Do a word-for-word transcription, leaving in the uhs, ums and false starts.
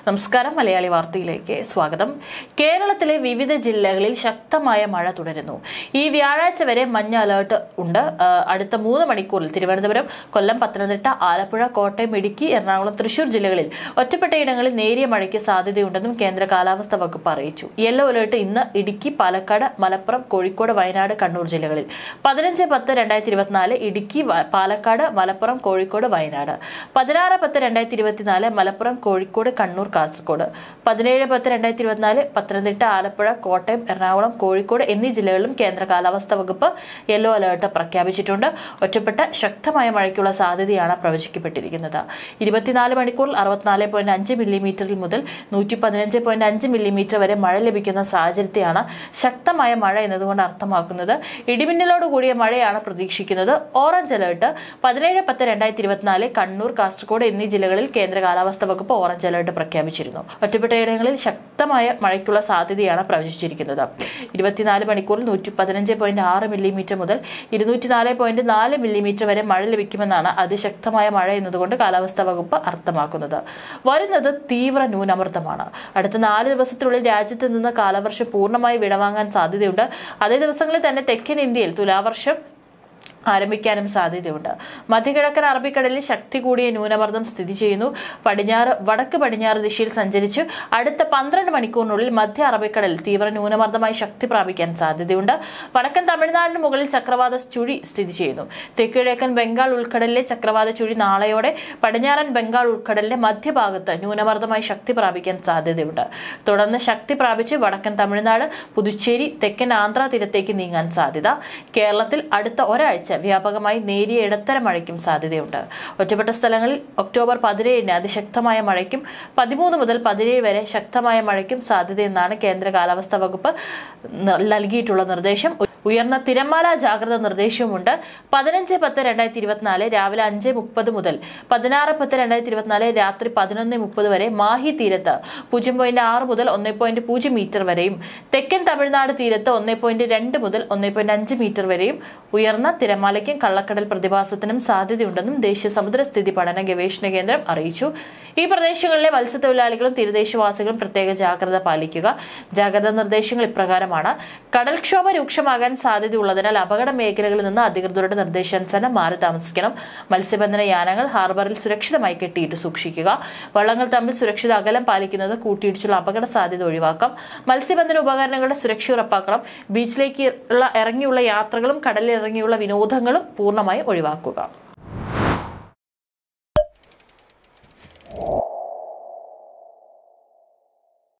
നമസ്കാരം, മലയാളി വാർത്തയിലേക്ക് സ്വാഗതം. കേരളത്തിലെ വിവിധ ജില്ലകളിൽ ശക്തമായ മഴ തുടരുന്നു. ഈ വ്യാഴാഴ്ച വരെ മഞ്ഞ അലേർട്ട് ഉണ്ട്. അടുത്ത മൂന്ന് മണിക്കൂറിൽ തിരുവനന്തപുരം, കൊല്ലം, പത്തനംതിട്ട, ആലപ്പുഴ, കോട്ടയം, ഇടുക്കി, എറണാകുളം, തൃശൂർ ജില്ലകളിൽ ഒറ്റപ്പെട്ടയിടങ്ങളിൽ നേരിയ മഴയ്ക്ക് സാധ്യതയുണ്ടെന്നും കേന്ദ്ര കാലാവസ്ഥാ വകുപ്പ് അറിയിച്ചു. യെല്ലോ അലേർട്ട് ഇന്ന് ഇടുക്കി, പാലക്കാട്, മലപ്പുറം, കോഴിക്കോട്, വയനാട്, കണ്ണൂർ ജില്ലകളിൽ. പതിനഞ്ച് പത്ത് രണ്ടായിരത്തി ഇരുപത്തിനാല് ഇടുക്കി, പാലക്കാട്, മലപ്പുറം, കോഴിക്കോട്, വയനാട്. പതിനാറ് പത്ത് രണ്ടായിരത്തി ഇരുപത്തിനാല് മലപ്പുറം, കോഴിക്കോട്, കണ്ണൂർ, കാസർഗോഡ്. പതിനേഴ് പത്ത് രണ്ടായിരത്തി ഇരുപത്തിനാല് പത്തനംതിട്ട, ആലപ്പുഴ, കോട്ടയം, എറണാകുളം, കോഴിക്കോട് എന്നീ ജില്ലകളിലും കേന്ദ്ര കാലാവസ്ഥാ വകുപ്പ് യെല്ലോ അലേർട്ട് പ്രഖ്യാപിച്ചിട്ടുണ്ട്. ഒറ്റപ്പെട്ട ശക്തമായ മഴയ്ക്കുള്ള സാധ്യതയാണ് പ്രവചിക്കപ്പെട്ടിരിക്കുന്നത്. ഇരുപത്തിനാല് മണിക്കൂറിൽ അറുപത്തിനാല് പോയിന്റ് അഞ്ച് മില്ലിമീറ്ററിൽ മുതൽ നൂറ്റി പതിനഞ്ച് പോയിന്റ് അഞ്ച് മില്ലിമീറ്റർ വരെ മഴ ലഭിക്കുന്ന സാഹചര്യത്തെയാണ് ശക്തമായ മഴ എന്നതുകൊണ്ട് അർത്ഥമാക്കുന്നത്. ഇടിമിന്നലോട് കൂടിയ മഴയാണ് പ്രതീക്ഷിക്കുന്നത്. ഓറഞ്ച് അലേർട്ട് പതിനേഴ് പത്ത് രണ്ടായിരത്തി ഇരുപത്തിനാല് കണ്ണൂർ, കാസർഗോഡ് എന്നീ ജില്ലകളിൽ കേന്ദ്ര കാലാവസ്ഥാ വകുപ്പ് ഓറഞ്ച് അലേർട്ട് പ്രഖ്യാപിച്ചിരുന്നു. ഒറ്റപ്പെട്ടയിടങ്ങളിൽ ശക്തമായ മഴയ്ക്കുള്ള സാധ്യതയാണ് പ്രവചിച്ചിരിക്കുന്നത്. ഇരുപത്തിനാല് മണിക്കൂറിൽ നൂറ്റി പതിനഞ്ച് പോയിന്റ് ആറ് മില്ലിമീറ്റർ മുതൽ ഇരുന്നൂറ്റി നാല് പോയിന്റ് നാല് മില്ലിമീറ്റർ വരെ മഴ ലഭിക്കുമെന്നാണ് അതിശക്തമായ മഴ എന്നതുകൊണ്ട് കാലാവസ്ഥാ വകുപ്പ് അർത്ഥമാക്കുന്നത്. വരുന്നത് തീവ്ര ന്യൂനമർദ്ദമാണ്. അടുത്ത നാല് ദിവസത്തിനുള്ളിൽ രാജ്യത്ത് നിന്ന് കാലവർഷം പൂർണ്ണമായി വിടവാങ്ങാൻ സാധ്യതയുണ്ട്. അതേ ദിവസങ്ങളിൽ തന്നെ തെക്കൻ ഇന്ത്യയിൽ തുലാവർഷം ആരംഭിക്കാനും സാധ്യതയുണ്ട്. മധ്യകിഴക്കൻ അറബിക്കടലിൽ ശക്തി കൂടിയ ന്യൂനമർദ്ദം സ്ഥിതി ചെയ്യുന്നു. പടിഞ്ഞാറ് വടക്ക് പടിഞ്ഞാറ് ദിശയിൽ സഞ്ചരിച്ച് അടുത്ത പന്ത്രണ്ട് മണിക്കൂറിനുള്ളിൽ മധ്യ അറബിക്കടലിൽ തീവ്ര ന്യൂനമർദ്ദമായി ശക്തി പ്രാപിക്കാൻ സാധ്യതയുണ്ട്. വടക്കൻ തമിഴ്നാടിന് മുകളിൽ ചക്രവാത ചുഴി സ്ഥിതി ചെയ്യുന്നു. തെക്കുകിഴക്കൻ ബംഗാൾ ഉൾക്കടലിലെ ചക്രവാത ചുഴി നാളെയോടെ പടിഞ്ഞാറൻ ബംഗാൾ ഉൾക്കടലിന്റെ മധ്യഭാഗത്ത് ന്യൂനമർദ്ദമായി ശക്തി പ്രാപിക്കാൻ സാധ്യതയുണ്ട്. തുടർന്ന് ശക്തി പ്രാപിച്ച് വടക്കൻ തമിഴ്നാട്, പുതുച്ചേരി, തെക്കൻ ആന്ധ്ര തീരത്തേക്ക് നീങ്ങാൻ സാധ്യത. കേരളത്തിൽ അടുത്ത ഒരാഴ്ച വ്യാപകമായി നേരിയ ഇടത്തരം മഴയ്ക്കും സാധ്യതയുണ്ട്. ഒറ്റപ്പെട്ട സ്ഥലങ്ങളിൽ ഒക്ടോബർ പതിനേഴിന് അതിശക്തമായ മഴയ്ക്കും പതിമൂന്ന് മുതൽ പതിനേഴ് വരെ ശക്തമായ മഴയ്ക്കും സാധ്യതയെന്നാണ് കേന്ദ്ര കാലാവസ്ഥാ വകുപ്പ് നൽകിയിട്ടുള്ള നിർദ്ദേശം. ഉയർന്ന തിരമാല ജാഗ്രത നിർദ്ദേശവുമുണ്ട്. പതിനഞ്ച് പത്ത് രണ്ടായിരത്തി ഇരുപത്തിനാല് രാവിലെ അഞ്ച് മുപ്പത് മുതൽ പതിനാറ് പത്ത് രണ്ടായിരത്തി ഇരുപത്തിനാല് രാത്രി പതിനൊന്ന് മുപ്പത് വരെ മാഹി തീരത്ത് പൂജ്യം പോയിന്റ് ആറ് മുതൽ ഒന്ന് പോയിന്റ് പൂജ്യം മീറ്റർ വരെയും തെക്കൻ തമിഴ്നാട് തീരത്ത് ഒന്ന് പോയിന്റ് രണ്ട് മുതൽ ഒന്ന് പോയിന്റ് അഞ്ച് മീറ്റർ വരെയും ഉയർന്ന തിരമാലയ്ക്കും കള്ളക്കടൽ പ്രതിഭാസത്തിനും സാധ്യതയുണ്ടെന്നും ദേശീയ സമുദ്രസ്ഥിതി പഠന ഗവേഷണ കേന്ദ്രം അറിയിച്ചു. ഈ പ്രദേശങ്ങളിലെ മത്സ്യത്തൊഴിലാളികളും തീരദേശവാസികളും പ്രത്യേക ജാഗ്രത പാലിക്കുക. ജാഗ്രതാ നിർദ്ദേശങ്ങൾ ഇപ്രകാരമാണ്. കടൽക്ഷോഭ രൂക്ഷമാകാൻ സാധ്യതയുള്ളതിനാൽ അപകട മേഖലകളിൽ നിന്ന് അധികൃതരുടെ നിർദ്ദേശാനുസരണം മാറി താമസിക്കണം. മത്സ്യബന്ധന യാനങ്ങൾ ഹാർബറിൽ സുരക്ഷിതമായി കെട്ടിയിട്ട് സൂക്ഷിക്കുക. വള്ളങ്ങൾ തമ്മിൽ സുരക്ഷിത അകലം പാലിക്കുന്നത് കൂട്ടിയിടിച്ചുള്ള അപകട സാധ്യത ഒഴിവാക്കാം. മത്സ്യബന്ധന ഉപകരണങ്ങളുടെ സുരക്ഷ ഉറപ്പാക്കണം. ബീച്ചിലേക്ക് ഇറങ്ങിയുള്ള യാത്രകളും കടലിൽ ഇറങ്ങിയുള്ള വിനോദങ്ങളും പൂർണ്ണമായി ഒഴിവാക്കുക.